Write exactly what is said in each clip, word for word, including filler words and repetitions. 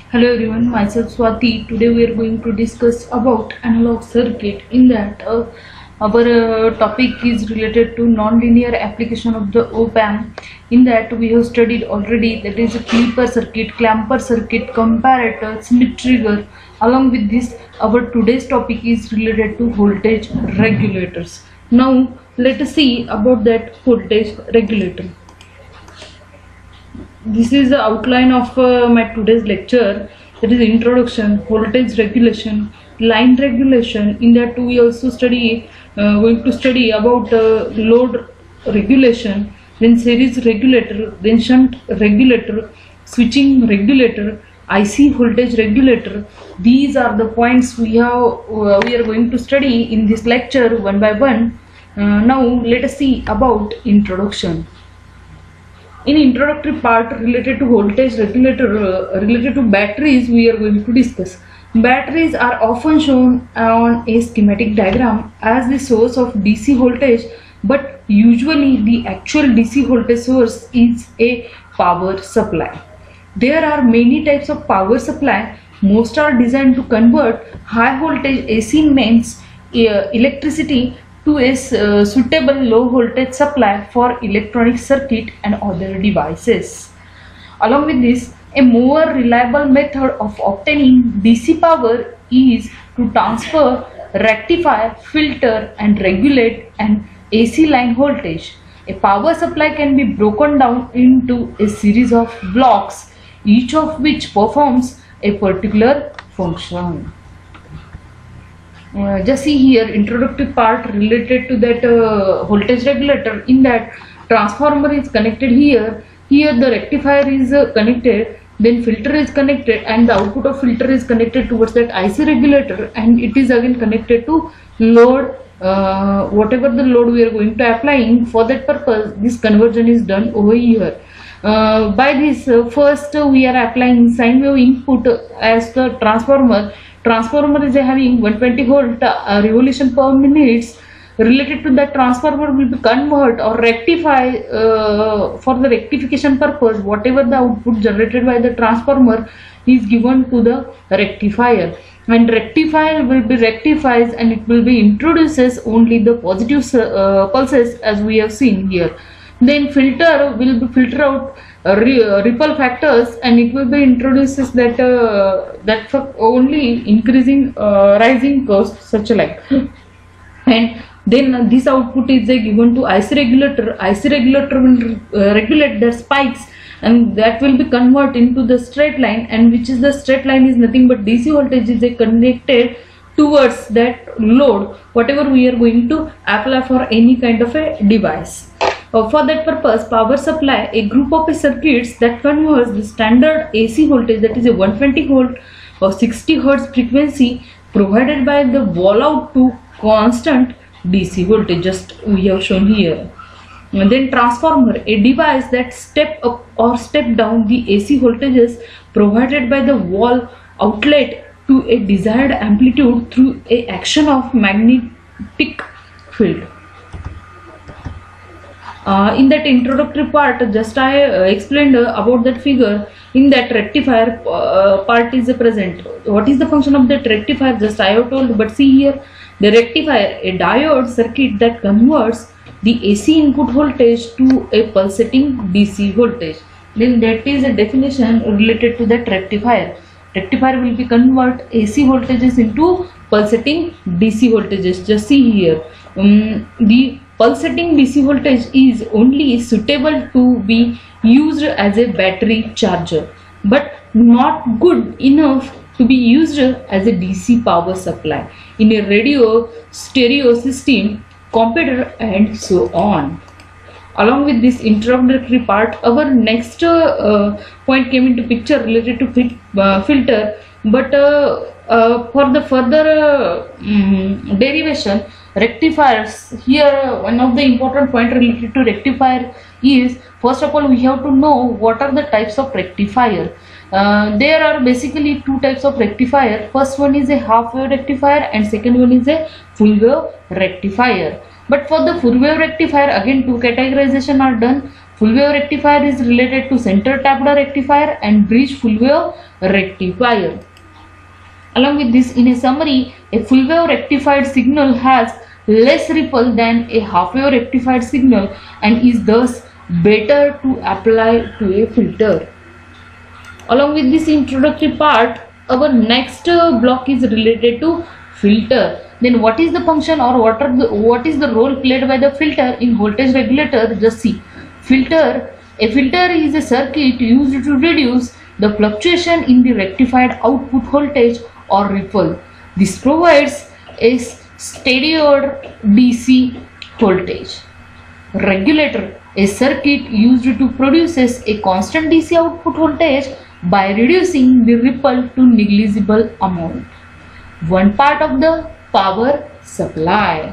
Hello everyone, myself Swati. Today we are going to discuss about analog circuit. In that, uh, our uh, topic is related to non-linear application of the op-amp. In that, we have studied already that is a clipper circuit, clamper circuit, comparator, Smith trigger. Along with this, our today's topic is related to voltage regulators. Now, let us see about that voltage regulator. This is the outline of uh, my today's lecture. That is introduction, voltage regulation, line regulation. In that we also study uh, going to study about uh, load regulation, then series regulator, then shunt regulator, switching regulator, I C voltage regulator. These are the points we have uh, we are going to study in this lecture one by one. Uh, now let us see about introduction. In introductory part related to voltage regulator, uh, related to batteries, we are going to discuss. Batteries are often shown on a schematic diagram as the source of D C voltage, but usually the actual D C voltage source is a power supply. There are many types of power supply. Most are designed to convert high voltage A C mains uh, electricity to a uh, suitable low voltage supply for electronic circuit and other devices. Along with this, a more reliable method of obtaining D C power is to transfer, rectify, filter and regulate an A C line voltage. A power supply can be broken down into a series of blocks, each of which performs a particular function. Uh, just see here introductory part related to that uh, voltage regulator. In that, transformer is connected here, here the rectifier is uh, connected, then filter is connected, and the output of filter is connected towards that I C regulator, and it is again connected to load. Uh, whatever the load we are going to applying, for that purpose this conversion is done over here. Uh, by this uh, first uh, we are applying sine wave input as the transformer. Transformer is having one hundred twenty volt uh, revolution per minute. Related to that, transformer will be convert or rectify uh, for the rectification purpose. Whatever the output generated by the transformer is given to the rectifier, and rectifier will be rectifies and it will be introduces only the positive uh, pulses as we have seen here. Then filter will be filter out uh, re, uh, ripple factors, and it will be introduces that uh, that for only increasing uh, rising cost such like. And then uh, this output is uh, given to I C regulator. I C regulator will uh, regulate the spikes, and that will be converted into the straight line, and which is the straight line is nothing but D C voltage is uh, connected towards that load whatever we are going to apply for any kind of a device. Uh, for that purpose, power supply, a group of circuits that converts the standard A C voltage, that is a one hundred twenty volt or sixty hertz frequency provided by the wall out to constant D C voltage, just we have shown here. And then transformer, a device that step up or step down the A C voltages provided by the wall outlet to a desired amplitude through a action of magnetic field. Uh, in that introductory part, just I uh, explained uh, about that figure. In that rectifier uh, part is uh, present. What is the function of that rectifier? Just I have told, but see here, the rectifier, a diode circuit that converts the A C input voltage to a pulsating D C voltage. Then that is a definition related to that rectifier. Rectifier will be convert A C voltages into pulsating D C voltages. Just see here, um, the pulsating D C voltage is only suitable to be used as a battery charger, but not good enough to be used as a D C power supply in a radio, stereo system, computer and so on. Along with this introductory part, our next uh, uh, point came into picture related to fil uh, filter, but uh, uh, for the further uh, um, derivation, rectifiers, here one of the important point related to rectifier is, first of all we have to know what are the types of rectifier. Uh, there are basically two types of rectifier. First one is a half wave rectifier and second one is a full wave rectifier. But for the full wave rectifier, again two categorization are done. Full wave rectifier is related to center tapped rectifier, and bridge full wave rectifier. Along with this, in a summary, a full wave rectified signal has less ripple than a half wave rectified signal and is thus better to apply to a filter. Along with this introductory part, our next uh, block is related to filter. Then what is the function or what are the what is the role played by the filter in voltage regulator? Just see. Filter, a filter is a circuit used to reduce the fluctuation in the rectified output voltage or ripple. This provides a steady D C voltage. Regulator, a circuit used to produce a constant D C output voltage by reducing the ripple to negligible amount. One part of the power supply.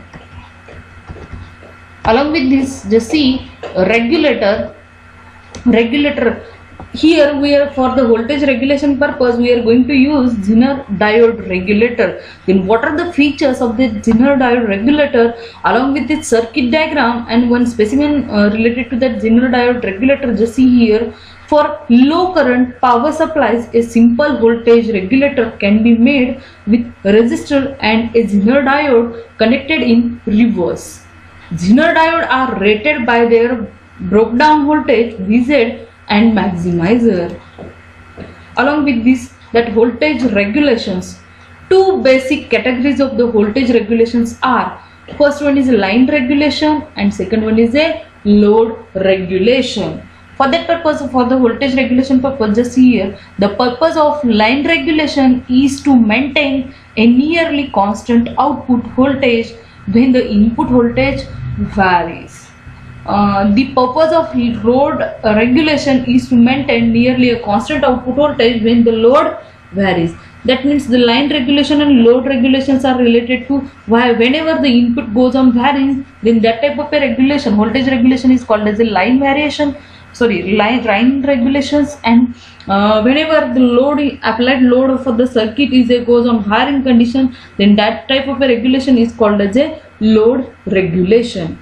Along with this, just see regulator. Regulator. Here we are, for the voltage regulation purpose, we are going to use Zener diode regulator. Then what are the features of the Zener diode regulator along with its circuit diagram and one specimen uh, related to that Zener diode regulator? Just see here. For low current power supplies, a simple voltage regulator can be made with resistor and a Zener diode connected in reverse. Zener diodes are rated by their broke down voltage V Z and maximizer. Along with this, that voltage regulations, two basic categories of the voltage regulations are, first one is line regulation and second one is a load regulation. For that purpose, for the voltage regulation purpose, just see here, the purpose of line regulation is to maintain a nearly constant output voltage when the input voltage varies. Uh, the purpose of load regulation is to maintain nearly a constant output voltage when the load varies. That means the line regulation and load regulations are related to why whenever the input goes on varying, then that type of a regulation, voltage regulation, is called as a line variation. Sorry, line, line regulations, and uh, whenever the load applied load for the circuit is a goes on varying condition, then that type of a regulation is called as a load regulation.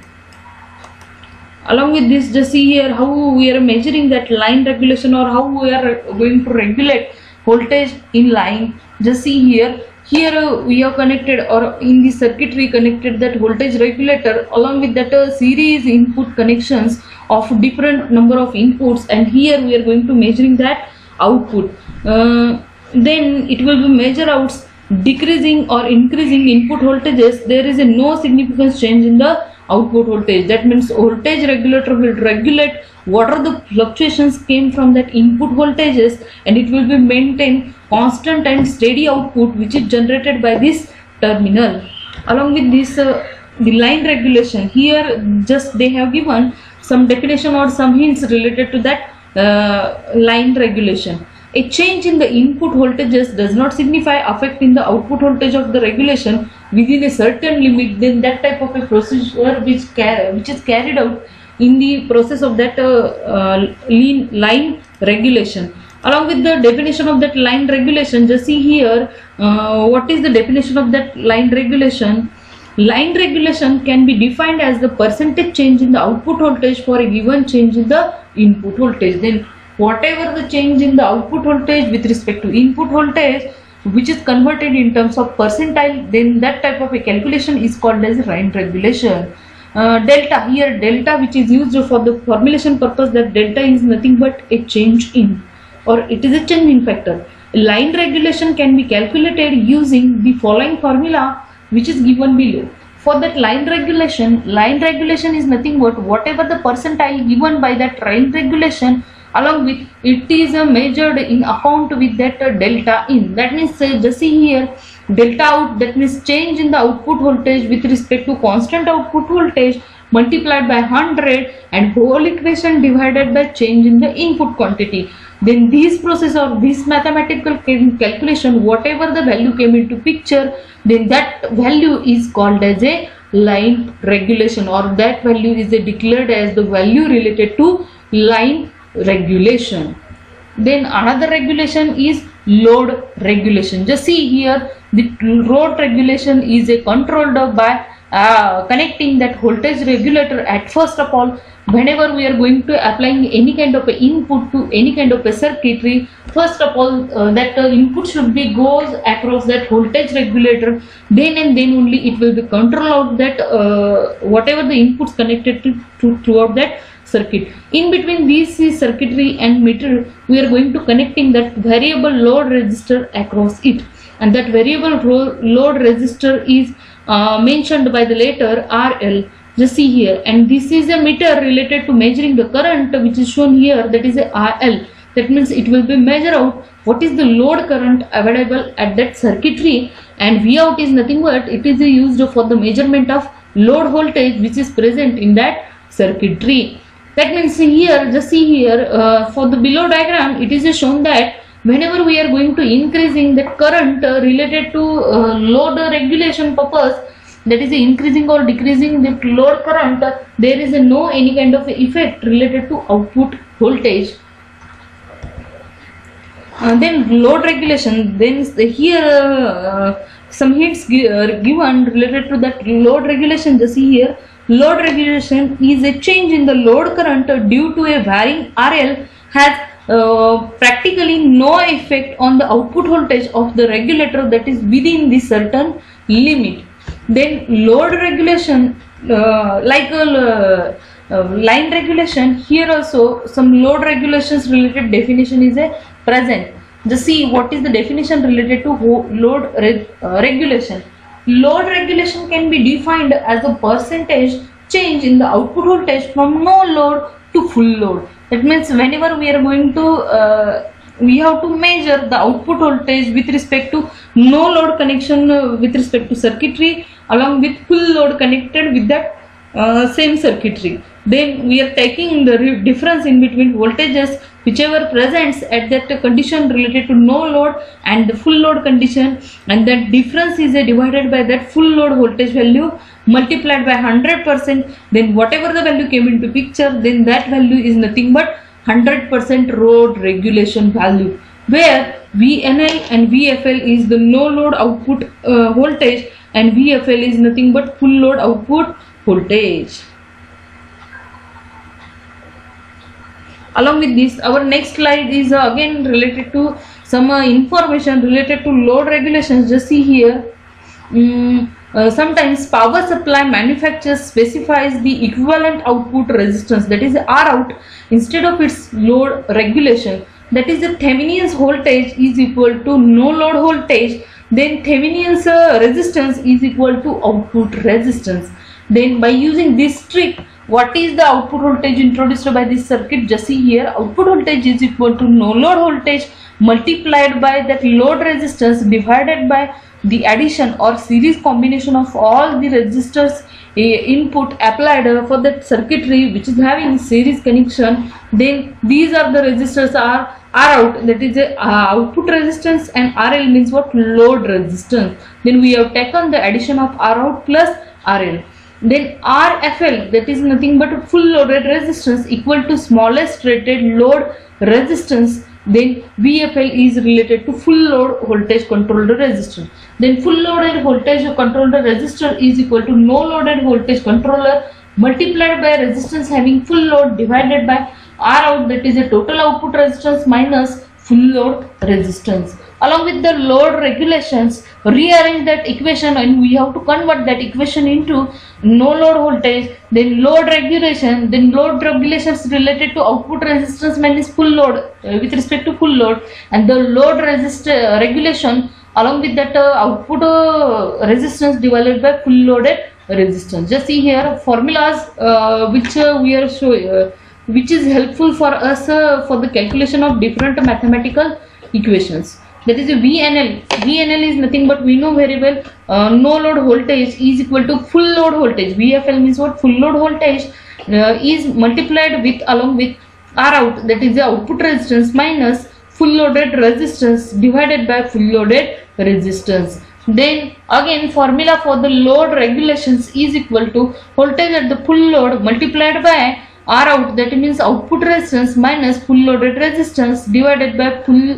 Along with this, just see here how we are measuring that line regulation or how we are going to regulate voltage in line. Just see here, here uh, we are connected, or in the circuitry connected that voltage regulator along with that uh, series input connections of different number of inputs, and here we are going to measuring that output. Uh, then it will be measure out decreasing or increasing input voltages. There is a no significant change in the output voltage. That means voltage regulator will regulate what are the fluctuations came from that input voltages, and it will be maintain constant and steady output which is generated by this terminal. Along with this uh, the line regulation, here just they have given some definition or some hints related to that uh, line regulation. A change in the input voltages does not signify effect in the output voltage of the regulation within a certain limit. Then that type of a procedure which which is carried out in the process of that uh, uh, line regulation. Along with the definition of that line regulation, just see here uh, what is the definition of that line regulation. Line regulation can be defined as the percentage change in the output voltage for a given change in the input voltage. Then whatever the change in the output voltage with respect to input voltage which is converted in terms of percentile, then that type of a calculation is called as line regulation. Uh, delta, here delta which is used for the formulation purpose, that delta is nothing but a change in, or it is a change in factor. Line regulation can be calculated using the following formula which is given below. For that line regulation, line regulation is nothing but whatever the percentile given by that line regulation, along with it is uh, measured in account with that uh, delta in. That means uh, just see here delta out, that means change in the output voltage with respect to constant output voltage multiplied by one hundred and whole equation divided by change in the input quantity. Then this process or this mathematical calculation, whatever the value came into picture, then that value is called as a line regulation, or that value is declared as the value related to line regulation. Then another regulation is load regulation. Just see here, the load regulation is a controlled by uh, connecting that voltage regulator at first of all. Whenever we are going to applying any kind of a input to any kind of a circuitry, first of all uh, that uh, input should be goes across that voltage regulator, then and then only it will be control out that uh, whatever the inputs connected to, to throughout that circuit. In between these circuitry and meter, we are going to connecting that variable load resistor across it, and that variable load resistor is uh, mentioned by the letter R L. Just see here, and this is a meter related to measuring the current, which is shown here, that is a R L. That means it will be measure out what is the load current available at that circuitry, and V out is nothing but it is used for the measurement of load voltage which is present in that circuitry. That means here, just see here, uh, for the below diagram it is shown that whenever we are going to increasing the current uh, related to uh, load regulation purpose, that is increasing or decreasing the load current, uh, there is a no any kind of effect related to output voltage. Uh, then load regulation, then here uh, some hints uh, given related to that load regulation. Just see here, load regulation is a change in the load current due to a varying R L, has uh, practically no effect on the output voltage of the regulator, that is within the certain limit. Then load regulation, uh, like uh, uh, line regulation, here also some load regulations related definition is a present. Just see what is the definition related to load reg uh, regulation. Load regulation can be defined as a percentage change in the output voltage from no load to full load. That means whenever we are going to uh, we have to measure the output voltage with respect to no load connection uh, with respect to circuitry along with full load connected with that uh, same circuitry. Then we are taking the difference in between voltages whichever presents at that condition related to no load and the full load condition, and that difference is uh, divided by that full load voltage value multiplied by one hundred percent. Then whatever the value came into picture, then that value is nothing but one hundred percent load regulation value, where V N L and V F L is the no load output uh, voltage and V F L is nothing but full load output voltage. Along with this, our next slide is uh, again related to some uh, information related to load regulations. Just see here, um, uh, sometimes power supply manufacturer specifies the equivalent output resistance, that is R out, instead of its load regulation. That is the Thevenin's voltage is equal to no load voltage, then Thevenin's uh, resistance is equal to output resistance. Then by using this trick, what is the output voltage introduced by this circuit? Just see here, output voltage is equal to no load voltage multiplied by that load resistance divided by the addition or series combination of all the resistors uh, input applied uh, for that circuitry which is having series connection. Then these are the resistors are R out, that is a uh, output resistance, and R L means what? Load resistance. Then we have taken the addition of R out plus R L. Then R F L, that is nothing but full loaded resistance equal to smallest rated load resistance. Then V F L is related to full load voltage controlled resistor. Then full loaded voltage controlled resistor is equal to no loaded voltage controller multiplied by resistance having full load divided by R out, that is a total output resistance minus full load resistance. Along with the load regulations, rearrange that equation and we have to convert that equation into no load voltage, then load regulation, then load regulations related to output resistance minus full load uh, with respect to full load, and the load resist uh, regulation along with that uh, output uh, resistance divided by full loaded resistance. Just see here formulas uh, which uh, we are showing, uh, which is helpful for us uh, for the calculation of different mathematical equations. That is a V N L. V N L is nothing but we know very well uh, no load voltage is equal to full load voltage. V F L means what? Full load voltage uh, is multiplied with along with R out, that is the output resistance minus full loaded resistance divided by full loaded resistance. Then again formula for the load regulations is equal to voltage at the full load multiplied by R out, that means output resistance minus full loaded resistance divided by full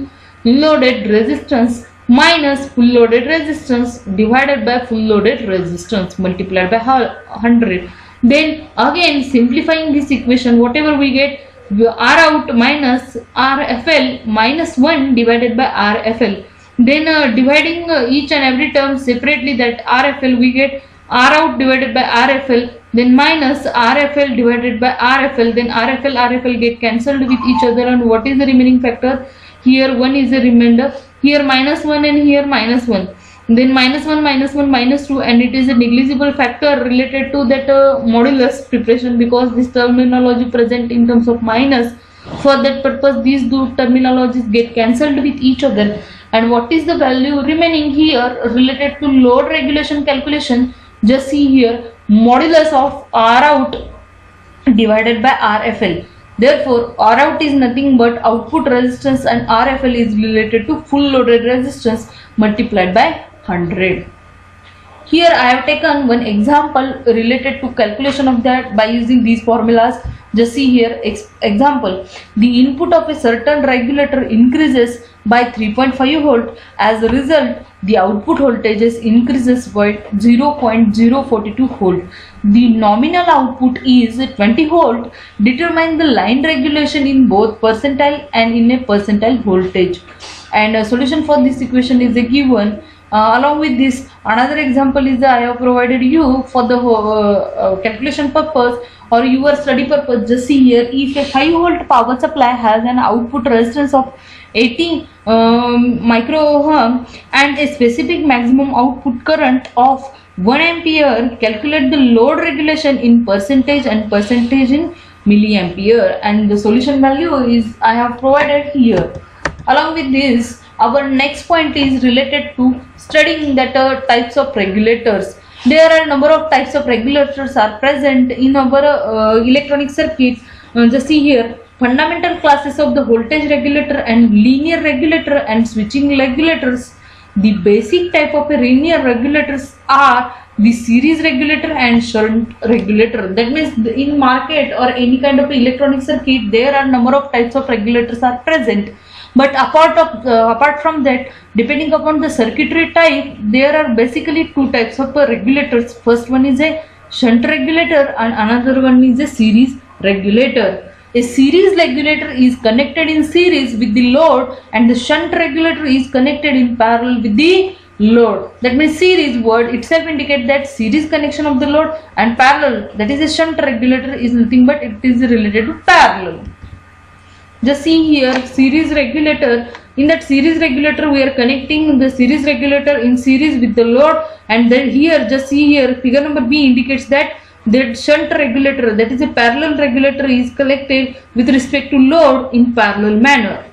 loaded resistance minus full loaded resistance divided by full loaded resistance multiplied by one hundred. Then again simplifying this equation, whatever we get, R out minus R F L minus one divided by R F L. Then uh, dividing uh, each and every term separately, that R F L we get R out divided by R F L, then minus R F L divided by R F L, then R F L R F L get cancelled with each other, and what is the remaining factor? Here one is a remainder, here minus one and here minus one, then minus one minus one minus two, and it is a negligible factor related to that uh, modulus preparation, because this terminology present in terms of minus. For that purpose these two terminologies get cancelled with each other. And what is the value remaining here related to load regulation calculation? Just see here, modulus of R out divided by R F L. Therefore R out is nothing but output resistance, and R F L is related to full loaded resistance multiplied by one hundred. Here I have taken one example related to calculation of that by using these formulas. Just see here, ex example, the input of a certain regulator increases by three point five volt. As a result, the output voltages increases by zero point zero four two volt. The nominal output is twenty volt. Determine the line regulation in both percentile and in a percentile voltage. And a solution for this equation is a given. Uh, along with this, another example is that I have provided you for the uh, uh, calculation purpose or your study purpose. Just see here, if a five volt power supply has an output resistance of eighty um, micro ohm and a specific maximum output current of one ampere, calculate the load regulation in percentage and percentage in milliampere, and the solution value is I have provided here. Along with this, our next point is related to studying that uh, types of regulators. There are a number of types of regulators are present in our uh, electronic circuits. Uh, just see here, fundamental classes of the voltage regulator and linear regulator and switching regulators. The basic type of a linear regulators are the series regulator and shunt regulator. That means in market or any kind of electronic circuit, there are number of types of regulators are present. But apart of uh, apart from that, depending upon the circuitry type, there are basically two types of uh, regulators. First one is a shunt regulator and another one is a series regulator. A series regulator is connected in series with the load, and the shunt regulator is connected in parallel with the load. That means series word itself indicates that series connection of the load, and parallel, that is a shunt regulator, is nothing but it is related to parallel. Just see here, series regulator. In that series regulator, we are connecting the series regulator in series with the load, and then here, just see here, figure number B indicates that that shunt regulator, that is a parallel regulator, is connected with respect to load in parallel manner.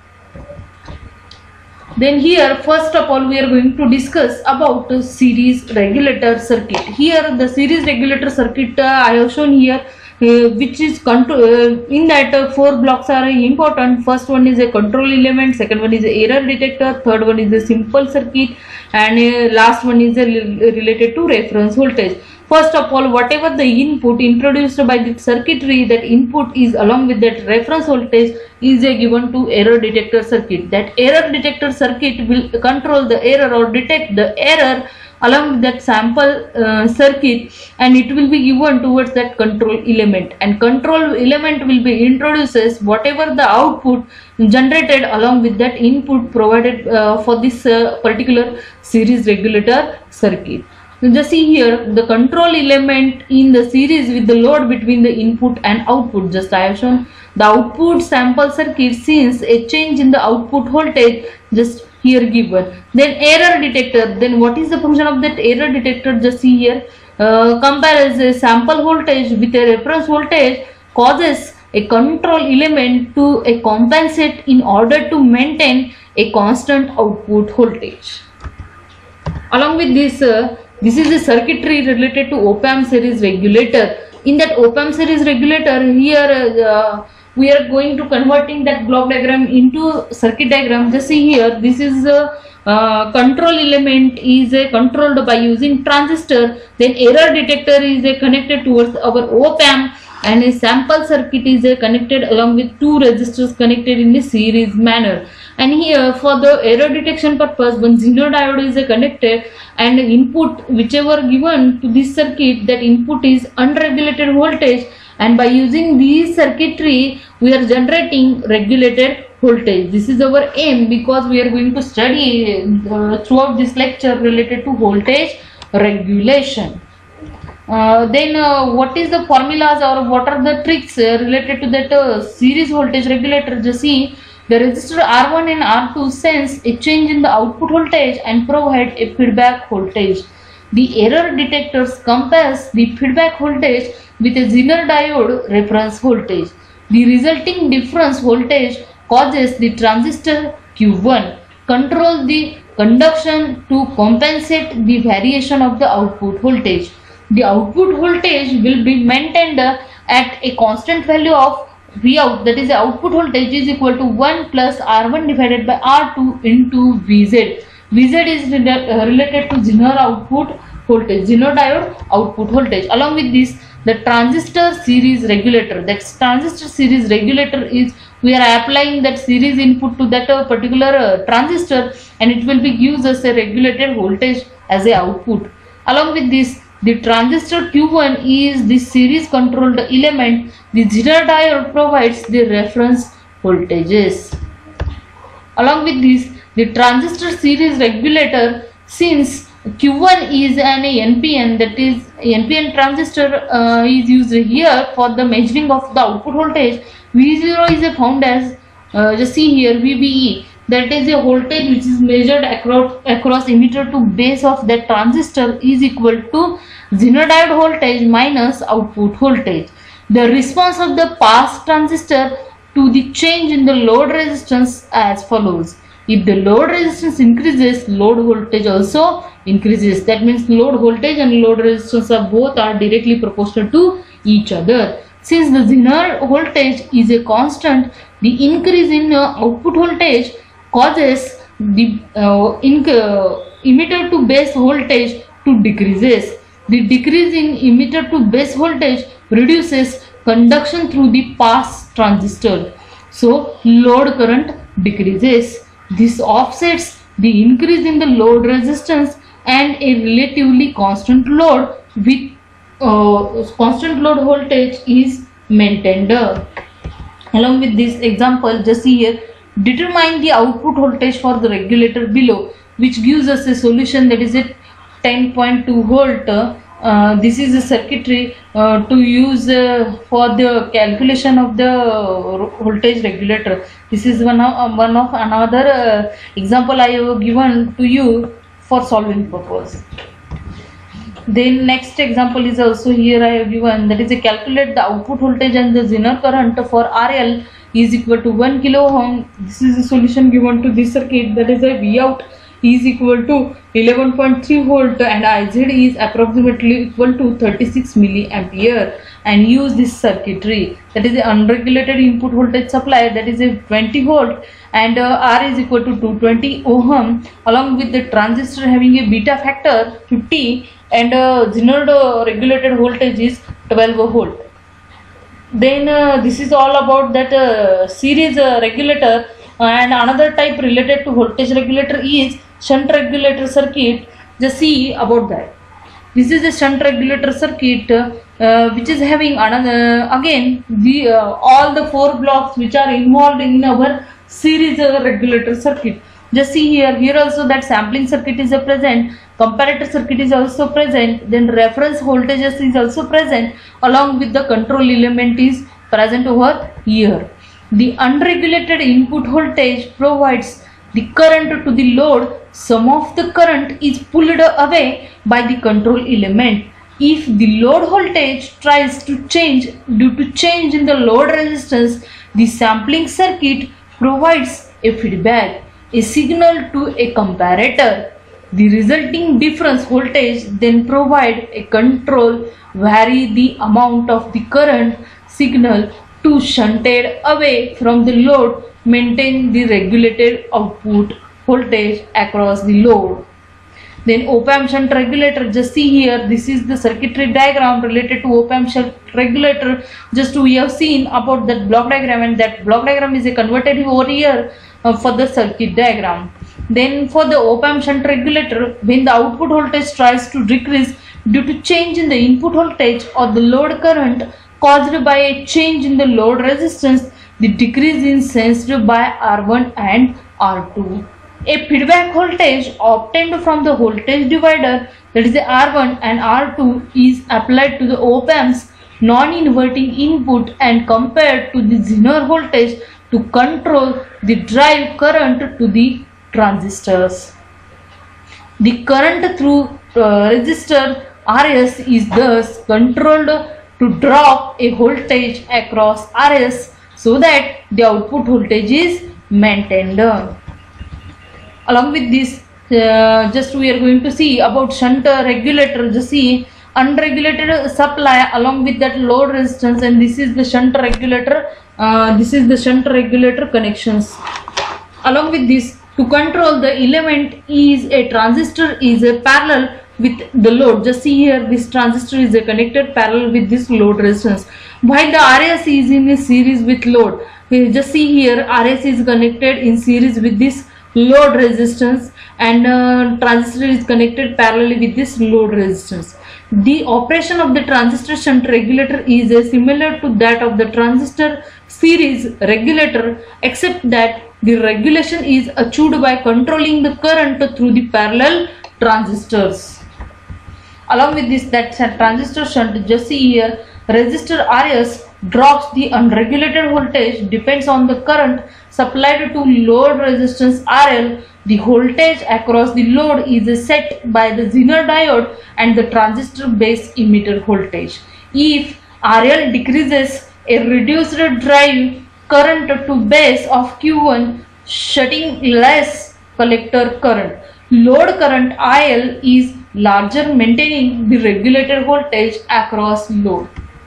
Then here, first of all, we are going to discuss about the series regulator circuit. Here, the series regulator circuit uh, I have shown here. Uh, which is control uh, in that uh, four blocks are important. First one is a control element, second one is a error detector, third one is a simple circuit, and uh, last one is a related to reference voltage. First of all, whatever the input introduced by the circuitry, that input is along with that reference voltage is a given to error detector circuit. That error detector circuit will control the error or detect the error along with that sample uh, circuit, and it will be given towards that control element, and control element will be introduces whatever the output generated along with that input provided uh, for this uh, particular series regulator circuit. Just see here, the control element in the series with the load between the input and output. Just I have shown the output sample circuit since a change in the output voltage, just here given. Then error detector, then what is the function of that error detector? Just see here, uh, compares a sample voltage with a reference voltage, causes a control element to a compensate in order to maintain a constant output voltage. Along with this, uh, this is the circuitry related to op-amp series regulator. In that op-amp series regulator, here uh, we are going to converting that block diagram into circuit diagram. Just see here, this is a uh, control element is a controlled by using transistor. Then error detector is a connected towards our op-amp, and a sample circuit is uh, connected along with two resistors connected in a series manner. And here for the error detection purpose, one Zener diode is uh, connected, and input whichever given to this circuit, that input is unregulated voltage, and by using this circuitry we are generating regulated voltage. This is our aim, because we are going to study uh, throughout this lecture related to voltage regulation. Uh, then uh, what is the formulas, or what are the tricks uh, related to that uh, series voltage regulator? Just see, the resistor R one and R two sense a change in the output voltage and provide a feedback voltage. The error detectors compass the feedback voltage with a Zener diode reference voltage. The resulting difference voltage causes the transistor Q one control the conduction to compensate the variation of the output voltage. The output voltage will be maintained at a constant value of V out, that is the output voltage is equal to one plus R one divided by R two into V Z. V Z is related to Zener output voltage, Zener diode output voltage. Along with this, the transistor series regulator, that transistor series regulator is, we are applying that series input to that uh, particular uh, transistor, and it will be gives us a regulated voltage as a output. Along with this, the transistor Q one is the series controlled element. The Zener diode provides the reference voltages. Along with this, the transistor series regulator, since Q one is an N P N, that is N P N transistor uh, is used here for the measuring of the output voltage. V zero is a found as uh, just see here V B E, that is a voltage which is measured across across emitter to base of that transistor is equal to Zener diode voltage minus output voltage. The response of the pass transistor to the change in the load resistance as follows. If the load resistance increases, load voltage also increases. That means load voltage and load resistance of both are directly proportional to each other. Since the Zener voltage is a constant, the increase in uh, output voltage causes the uh, in, uh, emitter to base voltage to decreases. The decrease in emitter to base voltage reduces conduction through the pass transistor. So load current decreases. This offsets the increase in the load resistance, and a relatively constant load with uh, constant load voltage is maintained. Along with this example, just see here, determine the output voltage for the regulator below, which gives us a solution that is a ten point two volt. Uh, this is a circuitry uh, to use uh, for the calculation of the voltage regulator. This is one of, uh, one of another uh, example I have given to you for solving purpose. Then next example is also here I have given, that is a calculate the output voltage and the Zener current for R L is equal to one kilo ohm. This is a solution given to this circuit, that is a V out is equal to eleven point three volt and I Z is approximately equal to thirty-six milliampere, and use this circuitry, that is the unregulated input voltage supply, that is a twenty volt, and uh, R is equal to two hundred twenty ohm, along with the transistor having a beta factor fifty, and uh, Zener uh, regulated voltage is twelve volt. Then uh, this is all about that uh, series uh, regulator. Uh, and another type related to voltage regulator is shunt regulator circuit. Just see about that. This is a shunt regulator circuit uh, which is having another uh, again the uh, all the four blocks which are involved in our series uh, regulator circuit. Just see here, here also that sampling circuit is uh, present, comparator circuit is also present, then reference voltages is also present, along with the control element is present over here. The unregulated input voltage provides the current to the load. Some of the current is pulled away by the control element. If the load voltage tries to change due to change in the load resistance, the sampling circuit provides a feedback, a signal to a comparator. The resulting difference voltage then provide a control, vary the amount of the current signal to shunted away from the load, maintain the regulated output voltage across the load. Then op-amp shunt regulator, just see here, this is the circuitry diagram related to op-amp shunt regulator. Just we have seen about that block diagram, and that block diagram is a converted over here uh, for the circuit diagram. Then for the op-amp shunt regulator, when the output voltage tries to decrease due to change in the input voltage or the load current caused by a change in the load resistance, the decrease is sensed by R one and R two. A feedback voltage obtained from the voltage divider, that is the R one and R two, is applied to the op-amp's non-inverting input and compared to the Zener voltage to control the drive current to the transistors. The current through uh, resistor R S is thus controlled to drop a voltage across R S so that the output voltage is maintained. Along with this, uh, just we are going to see about shunt regulator. Just see unregulated supply along with that load resistance, and this is the shunt regulator. Uh, this is the shunt regulator connections. Along with this, to control the element is a transistor is a parallel with the load. Just see here, this transistor is a connected parallel with this load resistance, while the R S is in a series with load. Just see here, R S is connected in series with this load resistance, and uh, transistor is connected parallelly with this load resistance. The operation of the transistor shunt regulator is uh, similar to that of the transistor series regulator, except that the regulation is achieved by controlling the current through the parallel transistors. Along with this, that transistor shunt, just see here, resistor R S drops the unregulated voltage depends on the current supplied to load resistance R L. The voltage across the load is set by the Zener diode and the transistor base emitter voltage. If R L decreases, a reduced drive current to base of Q one, shutting less collector current. Load current I L is larger, maintaining the regulated voltage across load.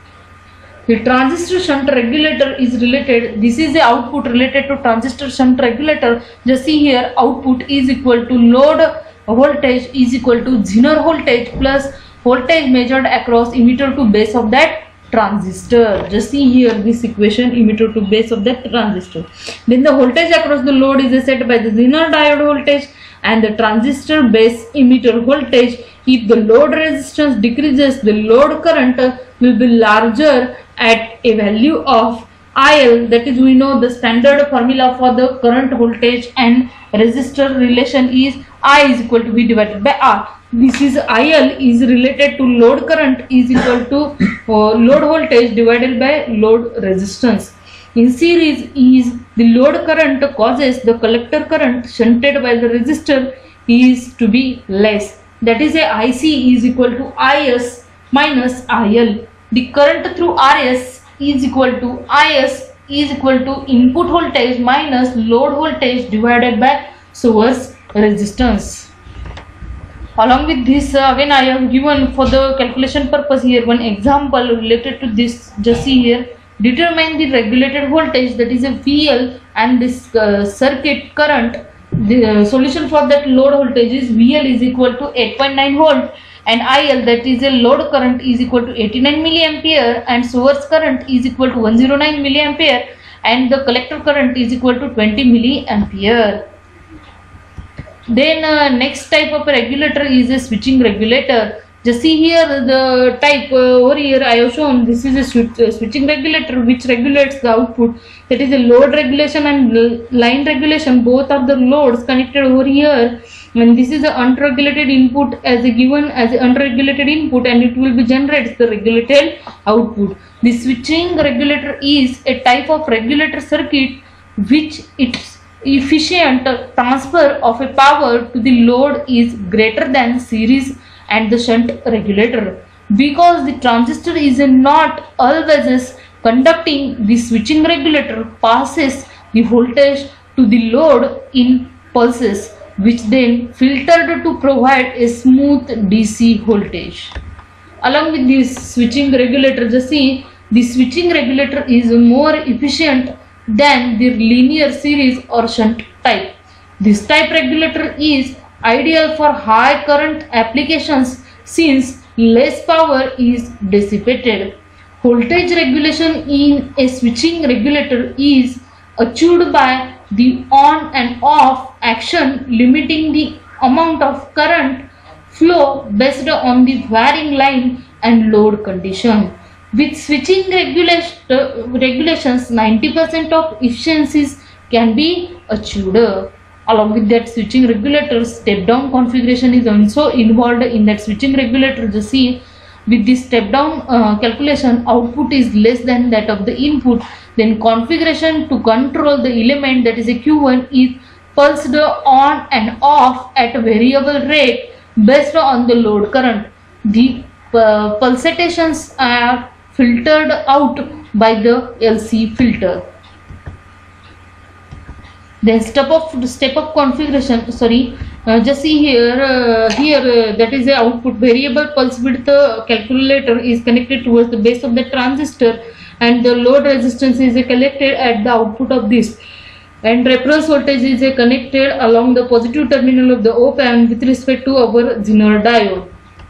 The transistor shunt regulator is related. This is the output related to transistor shunt regulator. Just see here, output is equal to load voltage is equal to Zener voltage plus voltage measured across emitter to base of that transistor. Just see here this equation, emitter to base of that transistor. Then the voltage across the load is set by the Zener diode voltage and the transistor base emitter voltage. If the load resistance decreases, the load current will be larger at a value of I L. That is, we know the standard formula for the current, voltage and resistor relation is I is equal to V divided by R. This is I L is related to load current is equal to uh, load voltage divided by load resistance. In series is the load current causes the collector current shunted by the resistor is to be less. That is, a I C is equal to I S minus I L. The current through R S is equal to I S is equal to input voltage minus load voltage divided by source resistance. Along with this, uh, again I have given for the calculation purpose here one example related to this. Just see here, determine the regulated voltage, that is a V L, and this uh, circuit current. The uh, solution for that load voltage is V L is equal to eight point nine volt and I L, that is a load current, is equal to eighty-nine milliampere and source current is equal to one hundred nine milliampere and the collector current is equal to twenty milliampere. Then uh, next type of regulator is a switching regulator. Just see here the type uh, over here I have shown. This is a switch, uh, switching regulator which regulates the output, that is a load regulation and line regulation. Both are the loads connected over here, and this is the unregulated input as a given as an unregulated input, and it will be generates the regulated output. The switching regulator is a type of regulator circuit which its efficient transfer of a power to the load is greater than series and the shunt regulator. Because the transistor is not always conducting, the switching regulator passes the voltage to the load in pulses, which then filtered to provide a smooth D C voltage. Along with this switching regulator, just see the switching regulator is more efficient than the linear series or shunt type. This type regulator is ideal for high current applications since less power is dissipated. Voltage regulation in a switching regulator is achieved by the on and off action, limiting the amount of current flow based on the varying line and load condition. With switching regulations, ninety percent of efficiencies can be achieved. Along with that, switching regulator step down configuration is also involved in that switching regulator. Just see, with this step down uh, calculation, output is less than that of the input. Then configuration to control the element, that is a Q one, is pulsed on and off at a variable rate based on the load current. The uh, pulsations are filtered out by the L C filter. Then step up step up configuration, sorry, uh, just see here, uh, here uh, that is the output variable pulse width uh, calculator is connected towards the base of the transistor, and the load resistance is uh, collected at the output of this, and reference voltage is uh, connected along the positive terminal of the op-amp with respect to our Zener diode.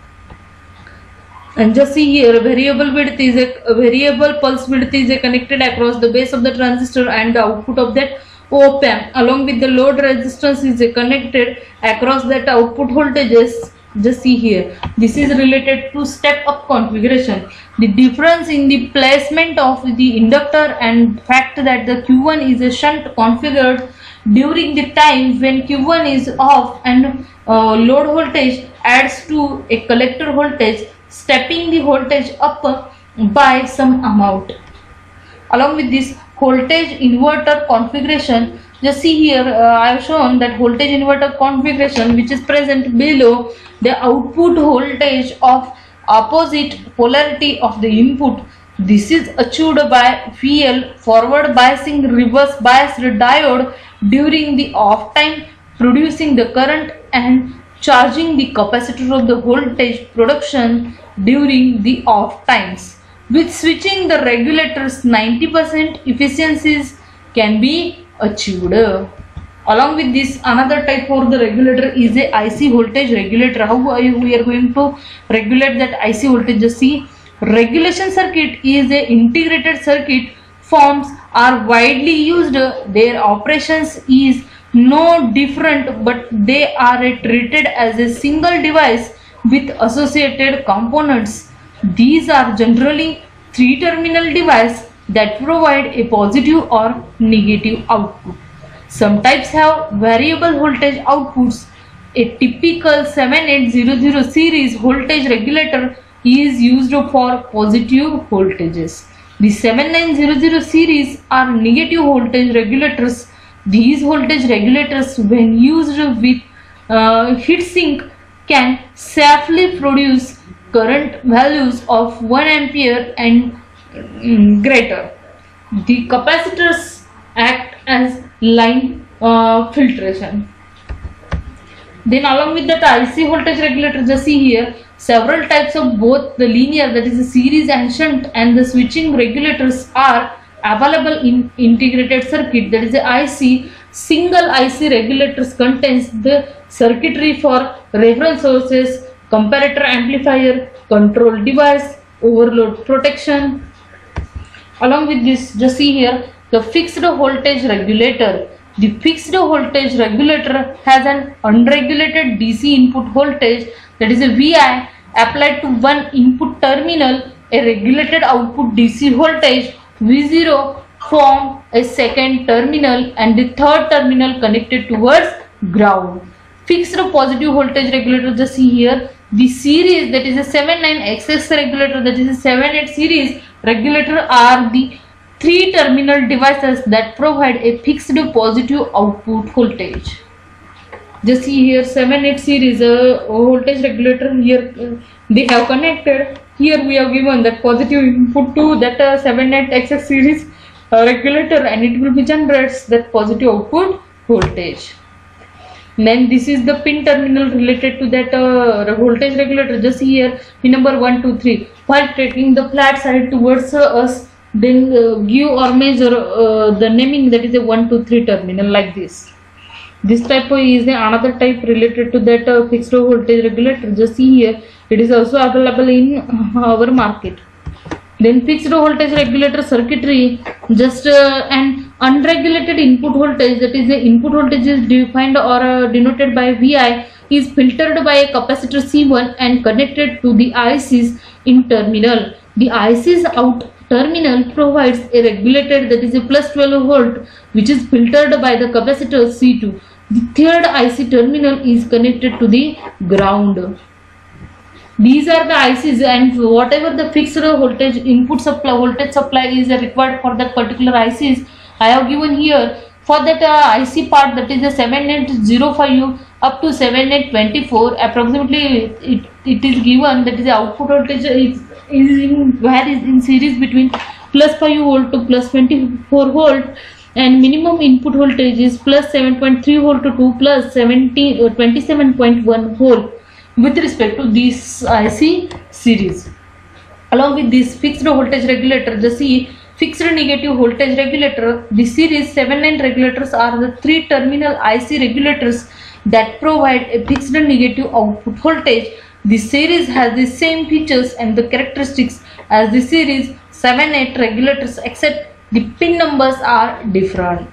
And just see here, variable width is a, a variable pulse width is a connected across the base of the transistor and the output of that op-amp, along with the load resistance is connected across that output voltages. Just see here, this is related to step up configuration. The difference in the placement of the inductor and fact that the Q one is a shunt configured during the time when Q one is off and uh, load voltage adds to a collector voltage, stepping the voltage up by some amount. Along with this, voltage inverter configuration, just see here, uh, I have shown that voltage inverter configuration which is present below the output voltage of opposite polarity of the input. This is achieved by V L, forward biasing reverse biased diode during the off time, producing the current and charging the capacitor of the voltage production during the off times. With switching the regulators, ninety percent efficiencies can be achieved. Along with this, another type for the regulator is a I C voltage regulator. How we are going to regulate that I C voltage? Just see, regulation circuit is a integrated circuit. Forms are widely used. Their operations is no different, but they are treated as a single device with associated components. These are generally three terminal devices that provide a positive or negative output. Some types have variable voltage outputs. A typical seven eight hundred series voltage regulator is used for positive voltages. The seven nine hundred series are negative voltage regulators. These voltage regulators, when used with uh, heatsink, can safely produce current values of one ampere and mm, greater. The capacitors act as line uh, filtration. Then along with that I C voltage regulator, just see here, several types of both the linear, that is the series and shunt, and the switching regulators are available in integrated circuit, that is the I C. Single I C regulators contains the circuitry for reference sources, comparator amplifier, control device, overload protection. Along with this, just see here, the fixed voltage regulator. The fixed voltage regulator has an unregulated D C input voltage, that is a V I, applied to one input terminal. A regulated output D C voltage V zero form a second terminal and the third terminal connected towards ground. Fixed positive voltage regulator, just see here, the series, that is a seven nine X X regulator, that is a seven eight series regulator, are the three terminal devices that provide a fixed positive output voltage. Just see here, seven eight series uh, voltage regulator, here uh, they have connected. Here we have given that positive input to that uh, seven eight X X series uh, regulator, and it will be generates that positive output voltage. Then this is the pin terminal related to that uh, voltage regulator. Just see here, pin number one, two, three. While taking the flat side towards uh, us, then uh, give or measure uh, the naming, that is a one, two, three terminal, like this. This type is another type related to that uh, fixed voltage regulator. Just see here, it is also available in our market. Then fixed voltage regulator circuitry, just uh, an unregulated input voltage, that is the input voltage is defined or uh, denoted by V I, is filtered by a capacitor C one and connected to the I C's in terminal. The I C's out terminal provides a regulated, that is a plus twelve volt, which is filtered by the capacitor C two. The third I C terminal is connected to the ground. These are the I Cs, and whatever the fixed voltage input supply voltage supply is required for that particular I Cs, I have given here. For that uh, I C part, that is a seven eight zero five up to seven eight two four, approximately it, it is given, that is the output voltage is, is in varies in series between plus five volt to plus twenty-four volt, and minimum input voltage is plus seven point three volt to plus seventy, uh, twenty-seven point one volt with respect to this I C series. Along with this fixed voltage regulator, the see fixed negative voltage regulator, the series seven nine regulators are the three terminal I C regulators that provide a fixed negative output voltage. The series has the same features and the characteristics as the series seven eight regulators, except the pin numbers are different.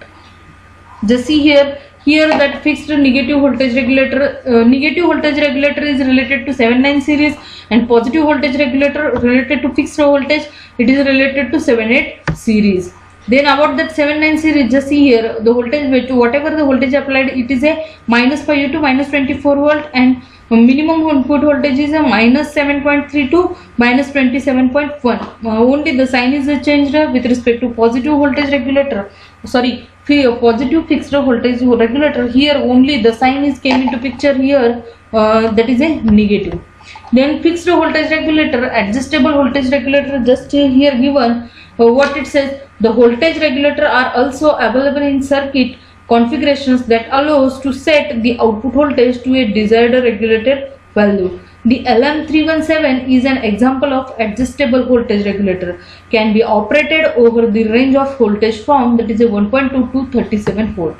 Just see here, here that fixed negative voltage regulator, uh, negative voltage regulator is related to seven nine series, and positive voltage regulator related to fixed voltage, it is related to seven eight series. Then about that seven nine series, just see here the voltage, whatever the voltage applied, it is a minus five to minus twenty-four volt, and minimum input voltage is a minus seven point three to minus twenty-seven point one. Uh, only the sign is changed with respect to positive voltage regulator, sorry, positive fixed voltage regulator. Here only the sign is came into picture here, uh, that is a negative. Then fixed voltage regulator, adjustable voltage regulator, just here given, uh, what it says, the voltage regulator are also available in circuit configurations that allows to set the output voltage to a desired regulated value. The L M three one seven is an example of adjustable voltage regulator, can be operated over the range of voltage from, that is a one point two to thirty-seven volt.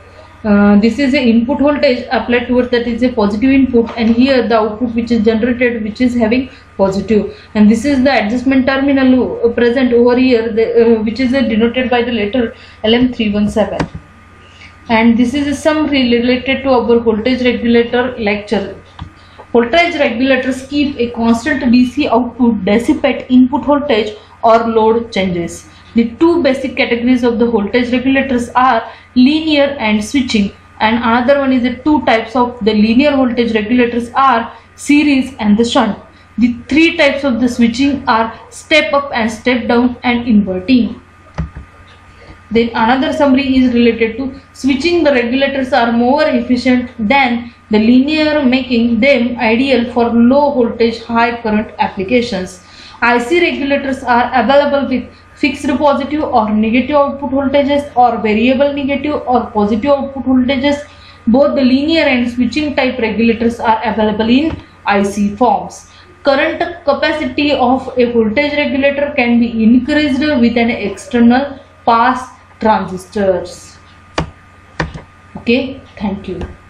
Uh, this is a input voltage applied towards, that is a positive input, and here the output which is generated, which is having positive, and this is the adjustment terminal uh, present over here, the, uh, which is uh, denoted by the letter L M three one seven. And this is a summary related to our voltage regulator lecture. Voltage regulators keep a constant D C output, dissipate input voltage or load changes. The two basic categories of the voltage regulators are linear and switching, and another one is the two types of the linear voltage regulators are series and the shunt. The three types of the switching are step up and step down and inverting. Then another summary is related to switching. The regulators are more efficient than the linear, making them ideal for low voltage high current applications. I C regulators are available with fixed positive or negative output voltages, or variable negative or positive output voltages. Both the linear and switching type regulators are available in I C forms. Current capacity of a voltage regulator can be increased with an external pass transistors. Okay, thank you.